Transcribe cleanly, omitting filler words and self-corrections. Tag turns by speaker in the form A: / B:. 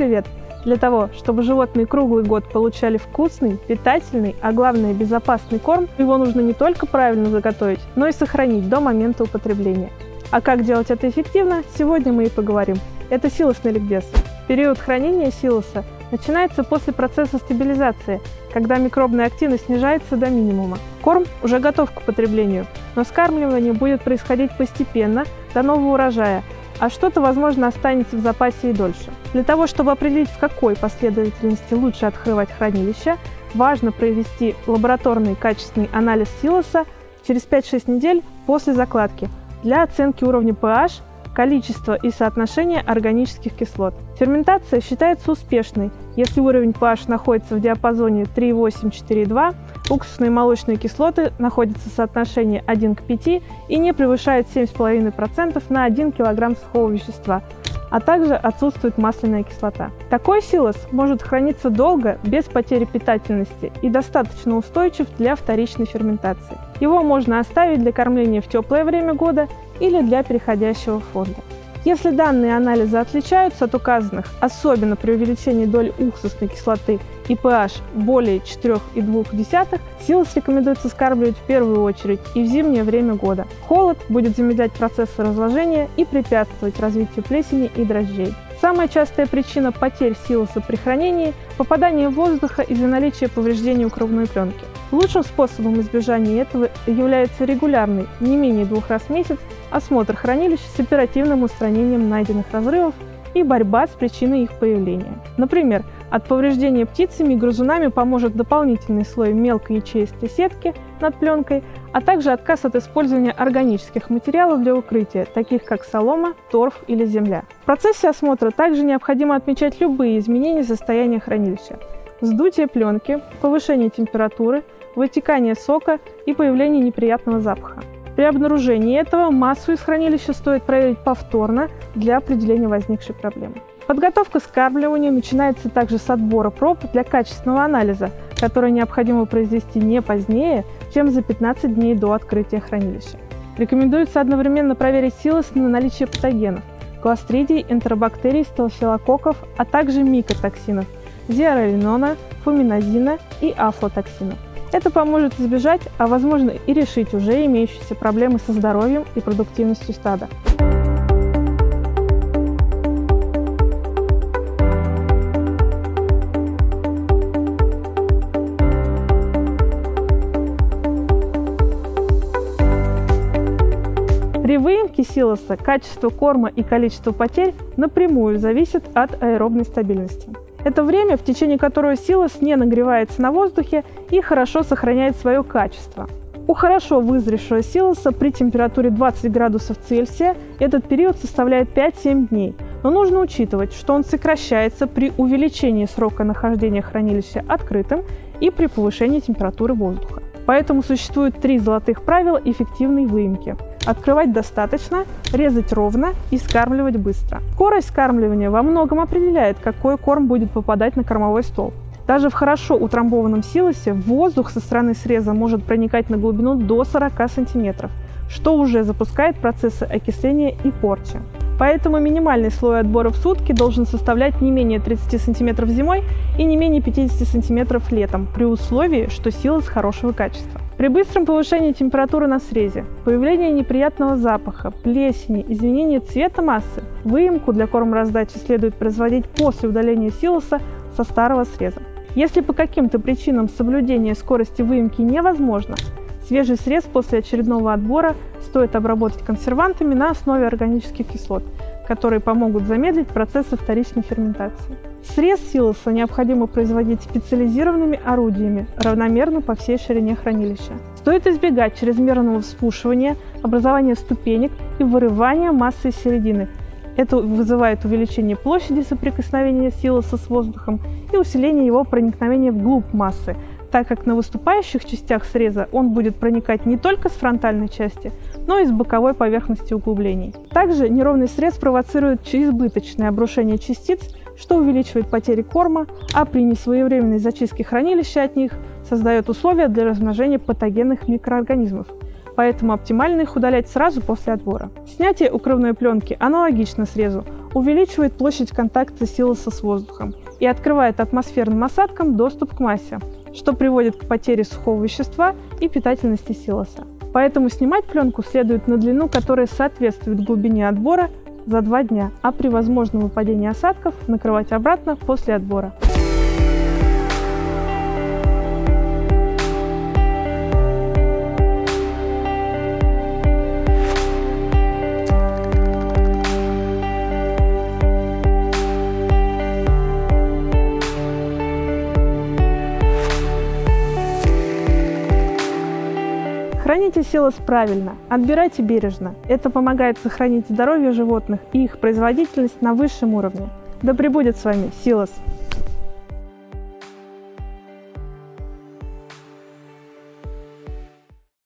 A: привет! Для того, чтобы животные круглый год получали вкусный, питательный, а главное безопасный корм, его нужно не только правильно заготовить, но и сохранить до момента употребления. А как делать это эффективно, сегодня мы и поговорим. Это силосный ликбез. Период хранения силоса начинается после процесса стабилизации, когда микробная активность снижается до минимума. Корм уже готов к употреблению, но скармливание будет происходить постепенно до нового урожая, а что-то, возможно, останется в запасе и дольше. Для того, чтобы определить, в какой последовательности лучше открывать хранилище, важно провести лабораторный качественный анализ силоса через 5-6 недель после закладки для оценки уровня pH, количества и соотношения органических кислот. Ферментация считается успешной, если уровень pH находится в диапазоне 3,8–4,2, уксусные и молочные кислоты находятся в соотношении 1 к 5 и не превышает 7,5% на 1 кг сухого вещества, а также отсутствует масляная кислота. Такой силос может храниться долго, без потери питательности и достаточно устойчив для вторичной ферментации. Его можно оставить для кормления в теплое время года или для переходящего фонда. Если данные анализа отличаются от указанных, особенно при увеличении доли уксусной кислоты и pH более 4,2, силос рекомендуется скармливать в первую очередь и в зимнее время года. Холод будет замедлять процессы разложения и препятствовать развитию плесени и дрожжей. Самая частая причина потерь силоса при хранении – попадание воздуха из-за наличия повреждений укрывной пленки. Лучшим способом избежания этого является регулярный, не менее 2 раз в месяц, осмотр хранилища с оперативным устранением найденных разрывов и борьба с причиной их появления. Например, от повреждения птицами и грызунами поможет дополнительный слой мелкой ячеистой сетки над пленкой, а также отказ от использования органических материалов для укрытия, таких как солома, торф или земля. В процессе осмотра также необходимо отмечать любые изменения состояния хранилища: вздутие пленки, повышение температуры, вытекание сока и появление неприятного запаха. При обнаружении этого массу из хранилища стоит проверить повторно для определения возникшей проблемы. Подготовка к скармливанию начинается также с отбора проб для качественного анализа, который необходимо произвести не позднее, чем за 15 дней до открытия хранилища. Рекомендуется одновременно проверить силос на наличие патогенов – кластридий, энтеробактерий, стафилококков, а также микотоксинов – зиаролинона, фуминозина и афлатоксинов. Это поможет избежать, а возможно и решить уже имеющиеся проблемы со здоровьем и продуктивностью стада. При выемке силоса качество корма и количество потерь напрямую зависят от аэробной стабильности. Это время, в течение которого силос не нагревается на воздухе и хорошо сохраняет свое качество. У хорошо вызревшего силоса при температуре 20 градусов Цельсия этот период составляет 5-7 дней, но нужно учитывать, что он сокращается при увеличении срока нахождения хранилища открытым и при повышении температуры воздуха. Поэтому существует 3 золотых правила эффективной выемки. Открывать достаточно, резать ровно и скармливать быстро. Скорость скармливания во многом определяет, какой корм будет попадать на кормовой стол. Даже в хорошо утрамбованном силосе воздух со стороны среза может проникать на глубину до 40 см, что уже запускает процессы окисления и порчи. Поэтому минимальный слой отбора в сутки должен составлять не менее 30 см зимой и не менее 50 см летом, при условии, что силос хорошего качества. При быстром повышении температуры на срезе, появлении неприятного запаха, плесени, изменении цвета массы, выемку для кормораздачи следует производить после удаления силоса со старого среза. Если по каким-то причинам соблюдение скорости выемки невозможно, свежий срез после очередного отбора стоит обработать консервантами на основе органических кислот, которые помогут замедлить процессы вторичной ферментации. Срез силоса необходимо производить специализированными орудиями равномерно по всей ширине хранилища. Стоит избегать чрезмерного вспушивания, образования ступенек и вырывания массы из середины. Это вызывает увеличение площади соприкосновения силоса с воздухом и усиление его проникновения вглубь массы, так как на выступающих частях среза он будет проникать не только с фронтальной части, но и с боковой поверхности углублений. Также неровный срез провоцирует избыточное обрушение частиц, что увеличивает потери корма, а при несвоевременной зачистке хранилища от них создает условия для размножения патогенных микроорганизмов. Поэтому оптимально их удалять сразу после отбора. Снятие укрывной пленки аналогично срезу. увеличивает площадь контакта силоса с воздухом и открывает атмосферным осадкам доступ к массе, что приводит к потере сухого вещества и питательности силоса. Поэтому снимать пленку следует на длину, которая соответствует глубине отбора за 2 дня, а при возможном выпадении осадков накрывать обратно после отбора. Храните силос правильно, отбирайте бережно. Это помогает сохранить здоровье животных и их производительность на высшем уровне. Да пребудет с вами силос!